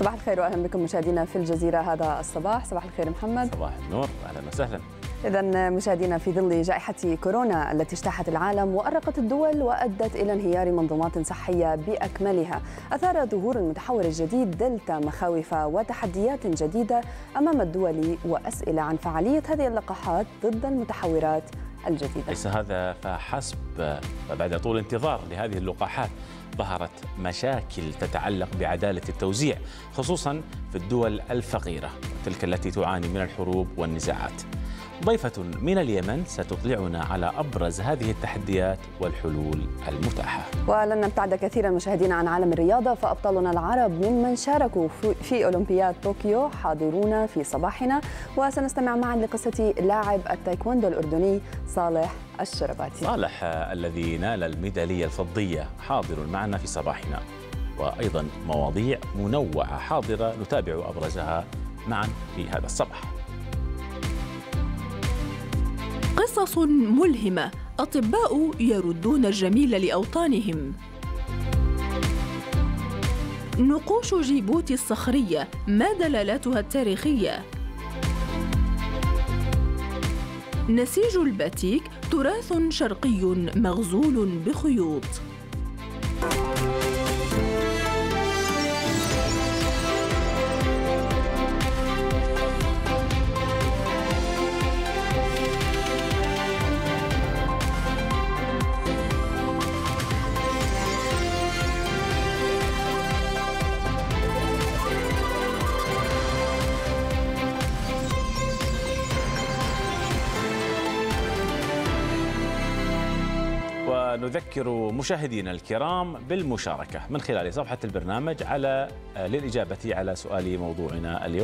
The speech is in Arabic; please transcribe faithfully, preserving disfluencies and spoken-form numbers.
صباح الخير واهلا بكم مشاهدينا في الجزيره هذا الصباح. صباح الخير محمد. صباح النور، اهلا وسهلا. إذا مشاهدينا، في ظل جائحة كورونا التي اجتاحت العالم وأرقت الدول وأدت إلى انهيار منظومات صحية بأكملها، أثار ظهور المتحور الجديد دلتا مخاوف وتحديات جديدة أمام الدول وأسئلة عن فعالية هذه اللقاحات ضد المتحورات الجديدة. ليس هذا فحسب، فبعد طول انتظار لهذه اللقاحات ظهرت مشاكل تتعلق بعدالة التوزيع، خصوصا في الدول الفقيرة وتلك التي تعاني من الحروب والنزاعات. ضيفة من اليمن ستطلعنا على أبرز هذه التحديات والحلول المتاحة. ولن نبتعد كثيرا مشاهدينا عن عالم الرياضة، فأبطالنا العرب ممن شاركوا في أولمبياد طوكيو حاضرون في صباحنا، وسنستمع معا لقصة لاعب التايكوندو الأردني صالح الشرباتي. صالح الذي نال الميدالية الفضية حاضر معنا في صباحنا، وأيضا مواضيع منوعة حاضرة نتابع أبرزها معا في هذا الصباح. قصص ملهمة، أطباء يردون الجميل لأوطانهم. نقوش جيبوتي الصخرية، ما دلالاتها التاريخية؟ نسيج الباتيك تراث شرقي مغزول بخيوط. ونذكر مشاهدينا الكرام بالمشاركة من خلال صفحة البرنامج على للإجابة على سؤال موضوعنا اليوم.